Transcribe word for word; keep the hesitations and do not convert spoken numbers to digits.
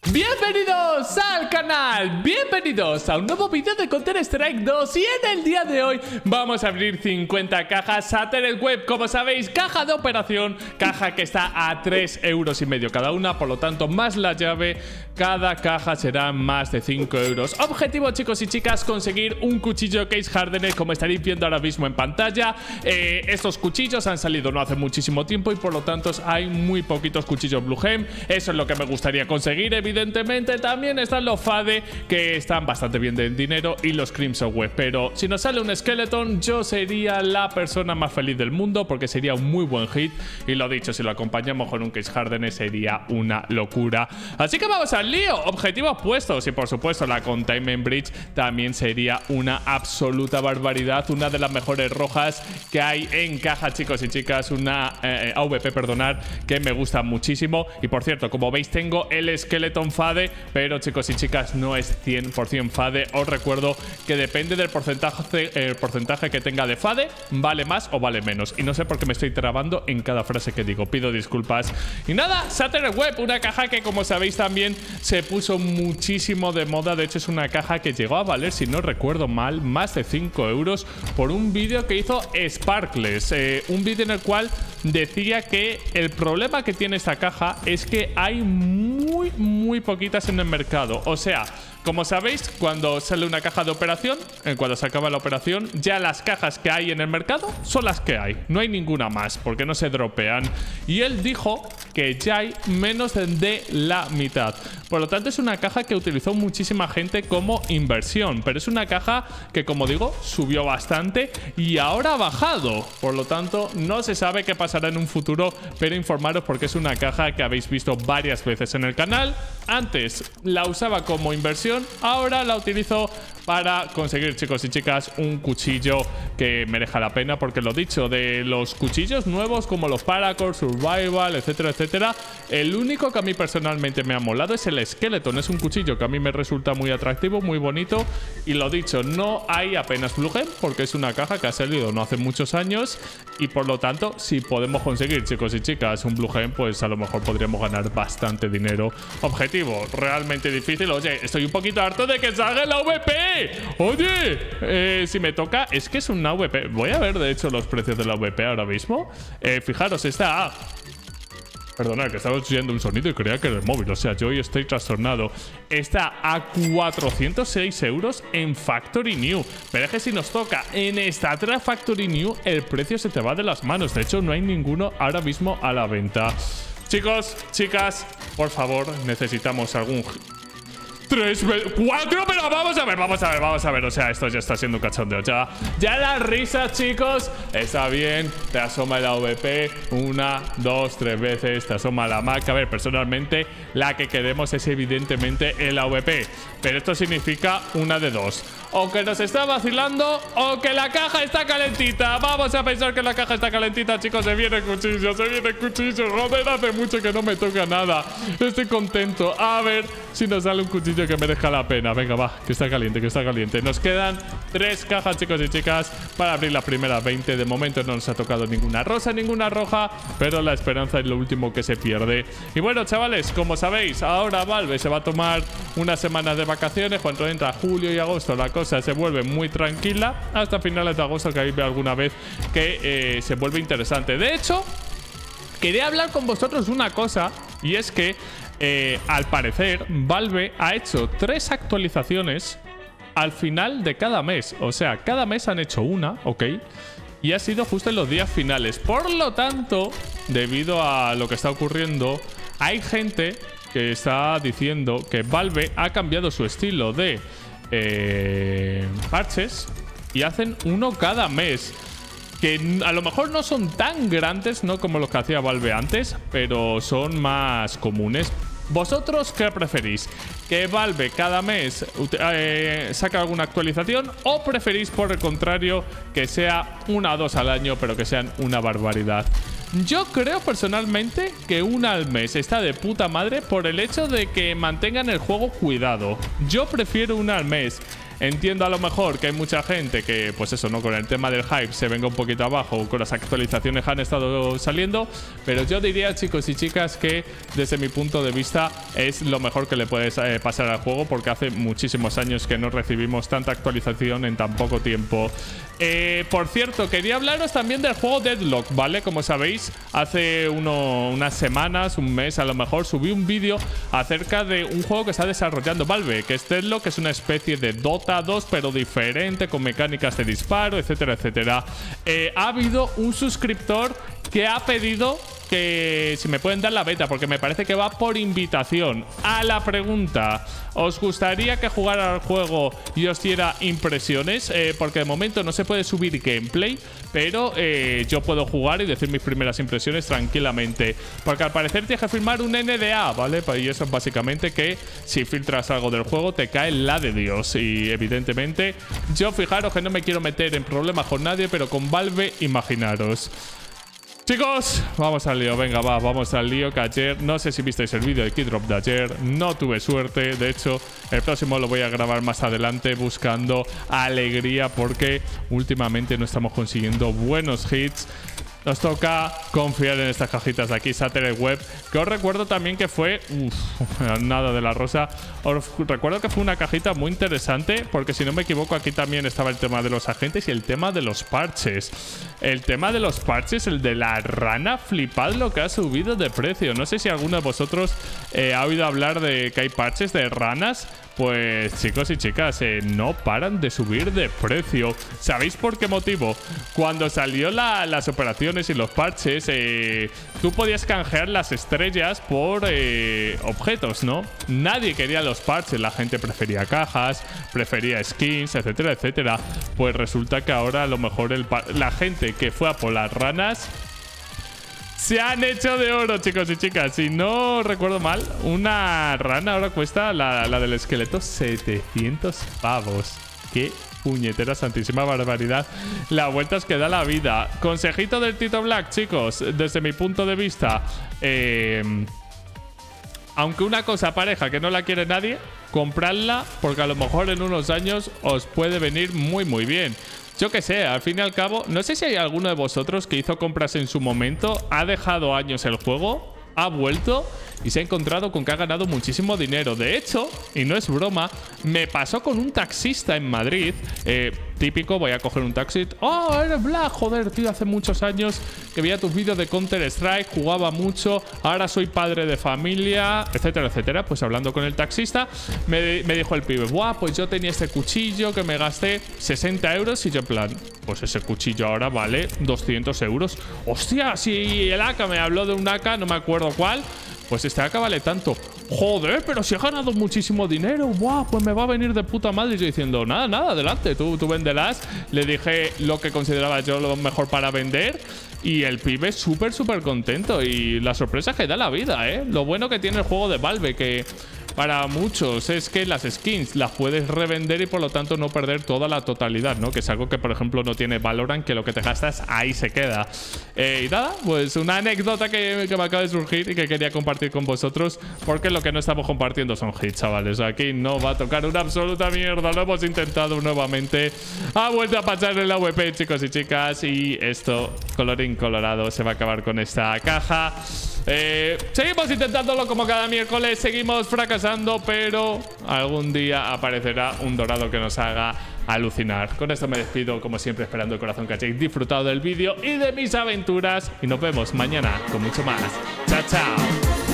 Bienvenidos al canal, bienvenidos a un nuevo vídeo de Counter Strike dos. Y en el día de hoy vamos a abrir cincuenta cajas Shattered Web. Como sabéis, caja de operación, caja que está a tres euros y medio cada una. Por lo tanto, más la llave, cada caja será más de cinco euros. Objetivo, chicos y chicas, conseguir un cuchillo Case Hardened, como estaréis viendo ahora mismo en pantalla. eh, Estos cuchillos han salido no hace muchísimo tiempo y por lo tanto hay muy poquitos cuchillos Blue Gem. Eso es lo que me gustaría conseguir. Evidentemente también están los Fade, que están bastante bien de dinero, y los Crimson Web. Pero si nos sale un Skeleton, yo sería la persona más feliz del mundo, porque sería un muy buen hit. Y lo dicho, si lo acompañamos con un Case Hardened sería una locura. Así que vamos al lío. Objetivos puestos. Y por supuesto la Containment Bridge también sería una absoluta barbaridad. Una de las mejores rojas que hay en caja, chicos y chicas. Una eh, A V P, perdonar, que me gusta muchísimo. Y por cierto, como veis, tengo el Skeleton Fade, pero chicos y chicas, no es cien por cien Fade. Os recuerdo que depende del porcentaje, el porcentaje que tenga de Fade, vale más o vale menos. Y no sé por qué me estoy trabando en cada frase que digo, pido disculpas. Y nada, Shattered Web, una caja que, como sabéis, también se puso muchísimo de moda. De hecho, es una caja que llegó a valer, si no recuerdo mal, más de cinco euros por un vídeo que hizo Sparkless. Eh, un vídeo en el cual decía que el problema que tiene esta caja es que hay muy, muy poquitas en el mercado. O sea, como sabéis, cuando sale una caja de operación, cuando se acaba la operación, ya las cajas que hay en el mercado son las que hay. No hay ninguna más, porque no se dropean. Y él dijo que ya hay menos de la mitad. Por lo tanto, es una caja que utilizó muchísima gente como inversión. Pero es una caja que, como digo, subió bastante y ahora ha bajado. Por lo tanto, no se sabe qué pasará en un futuro, pero informaros porque es una caja que habéis visto varias veces en el canal. Antes la usaba como inversión, ahora la utilizo para conseguir, chicos y chicas, un cuchillo que merezca la pena. Porque lo dicho, de los cuchillos nuevos como los Paracord, Survival, etcétera, etcétera, el único que a mí personalmente me ha molado es el Skeleton. Es un cuchillo que a mí me resulta muy atractivo, muy bonito. Y lo dicho, no hay apenas Blue Gem porque es una caja que ha salido no hace muchos años. Y por lo tanto, si podemos conseguir, chicos y chicas, un Blue Gem, pues a lo mejor podríamos ganar bastante dinero. Objetivo realmente difícil. Oye, estoy un poquito harto de que salga la A V P. Oye, eh, si me toca, es que es una A V P. Voy a ver, de hecho, los precios de la A V P ahora mismo. Eh, fijaros, está a... Perdona, que estaba oyendo un sonido y creía que era el móvil. O sea, yo hoy estoy trastornado. Está a cuatrocientos seis euros en Factory New. Pero es que si nos toca en esta otra Factory New, el precio se te va de las manos. De hecho, no hay ninguno ahora mismo a la venta. Chicos, chicas, por favor, necesitamos algún... Tres, cuatro, pero vamos a ver, vamos a ver, vamos a ver. O sea, esto ya está siendo un cachondeo. Ya, ya las risas, chicos. Está bien, te asoma el A V P una, dos, tres veces, te asoma la Mac. A ver, personalmente, la que queremos es evidentemente el A V P. Pero esto significa una de dos: o que nos está vacilando, o que la caja está calentita. Vamos a pensar que la caja está calentita, chicos. Se viene cuchillo, se viene cuchillo. Joder, hace mucho que no me toca nada. Estoy contento. A ver si nos sale un cuchillo que merezca la pena. Venga, va, que está caliente, que está caliente. Nos quedan tres cajas, chicos y chicas, para abrir las primeras veinte. De momento no nos ha tocado ninguna rosa, ninguna roja, pero la esperanza es lo último que se pierde. Y bueno, chavales, como sabéis, ahora Valve se va a tomar unas semanas de vacaciones. Cuando entra julio y agosto, la cosa se vuelve muy tranquila, hasta finales de agosto, que ahí ve alguna vez que eh, se vuelve interesante. De hecho, quería hablar con vosotros una cosa, y es que Eh, al parecer, Valve ha hecho tres actualizaciones al final de cada mes. O sea, cada mes han hecho una, ¿ok? Y ha sido justo en los días finales. Por lo tanto, debido a lo que está ocurriendo, hay gente que está diciendo que Valve ha cambiado su estilo de eh, parches y hacen uno cada mes. Que a lo mejor no son tan grandes, no como los que hacía Valve antes, pero son más comunes. ¿Vosotros qué preferís? ¿Que Valve cada mes eh, saca alguna actualización? ¿O preferís, por el contrario, que sea una o dos al año, pero que sean una barbaridad? Yo creo personalmente que una al mes está de puta madre por el hecho de que mantengan el juego cuidado. Yo prefiero una al mes. Entiendo a lo mejor que hay mucha gente que, pues eso, ¿no? Con el tema del hype se venga un poquito abajo, con las actualizaciones que han estado saliendo, pero yo diría, chicos y chicas, que desde mi punto de vista es lo mejor que le puedes eh, pasar al juego, porque hace muchísimos años que no recibimos tanta actualización en tan poco tiempo. Eh, por cierto, quería hablaros también del juego Deadlock, ¿vale? Como sabéis, hace uno, unas semanas, un mes a lo mejor, subí un vídeo acerca de un juego que está desarrollando Valve, que es Deadlock, que es una especie de Dota dos, pero diferente, con mecánicas de disparo, etcétera, etcétera. Eh, ha habido un suscriptor que ha pedido que si me pueden dar la beta, porque me parece que va por invitación. A la pregunta, ¿os gustaría que jugara al juego y os diera impresiones? Eh, porque de momento no se puede subir gameplay, pero eh, yo puedo jugar y decir mis primeras impresiones tranquilamente, porque al parecer tienes que firmar un N D A, ¿vale? Y eso es básicamente que si filtras algo del juego te cae la de Dios. Y evidentemente yo, fijaros que no me quiero meter en problemas con nadie, pero con Valve, imaginaros. Chicos, vamos al lío, venga, va, vamos al lío. Que ayer, no sé si visteis el vídeo de Keydrop de ayer, no tuve suerte. De hecho, el próximo lo voy a grabar más adelante, buscando alegría, porque últimamente no estamos consiguiendo buenos hits. Nos toca confiar en estas cajitas de aquí, Satellite Web, que os recuerdo también que fue... Uf, nada de la rosa. Os recuerdo que fue una cajita muy interesante, porque si no me equivoco aquí también estaba el tema de los agentes y el tema de los parches. El tema de los parches, el de la rana, flipad lo que ha subido de precio. No sé si alguno de vosotros eh, ha oído hablar de que hay parches de ranas. Pues chicos y chicas, eh, no paran de subir de precio. ¿Sabéis por qué motivo? Cuando salió la, las operaciones y los parches, eh, tú podías canjear las estrellas por eh, objetos, ¿no? Nadie quería los parches, la gente prefería cajas, prefería skins, etcétera, etcétera. Pues resulta que ahora a lo mejor el la gente que fue a por las ranas se han hecho de oro, chicos y chicas. Si no recuerdo mal, una rana ahora cuesta, la, la del esqueleto, setecientos pavos. ¡Qué puñetera santísima barbaridad! La vueltas que da la vida. Consejito del Tito Black, chicos. Desde mi punto de vista, eh, aunque una cosa pareja que no la quiere nadie, compradla, porque a lo mejor en unos años os puede venir muy muy bien. Yo qué sé, al fin y al cabo, no sé si hay alguno de vosotros que hizo compras en su momento, ha dejado años el juego, ha vuelto y se ha encontrado con que ha ganado muchísimo dinero. De hecho, y no es broma, me pasó con un taxista en Madrid. Eh, típico, voy a coger un taxi. ¡Oh, eres Black! Joder, tío, hace muchos años que veía tus vídeos de Counter-Strike, jugaba mucho, ahora soy padre de familia, etcétera, etcétera. Pues hablando con el taxista, me, me dijo el pibe, ¡buah! Pues yo tenía este cuchillo que me gasté sesenta euros y yo en plan, pues ese cuchillo ahora vale doscientos euros. ¡Hostia! Si el A K me habló de un A K, no me acuerdo cuál, pues este A K vale tanto. Joder, pero si he ganado muchísimo dinero. Buah, pues me va a venir de puta madre. Y yo diciendo, nada, nada, adelante, tú, tú véndelas. Le dije lo que consideraba yo lo mejor para vender. Y el pibe súper, súper contento. Y la sorpresa que da la vida, ¿eh? Lo bueno que tiene el juego de Valve, que para muchos es que las skins las puedes revender y por lo tanto no perder toda la totalidad, ¿no? Que es algo que por ejemplo no tiene Valorant, que lo que te gastas ahí se queda. Eh, y nada, pues una anécdota que, que me acaba de surgir y que quería compartir con vosotros, porque lo que no estamos compartiendo son hits, chavales. Aquí no va a tocar una absoluta mierda. Lo hemos intentado nuevamente. Ha vuelto a pasar en la W P, chicos y chicas. Y esto, colorín colorado, se va a acabar con esta caja. Eh, seguimos intentándolo como cada miércoles, seguimos fracasando, pero algún día aparecerá un dorado que nos haga alucinar. Con esto me despido, como siempre, esperando de corazón que hayáis disfrutado del vídeo y de mis aventuras. Y nos vemos mañana con mucho más. ¡Chao, chao!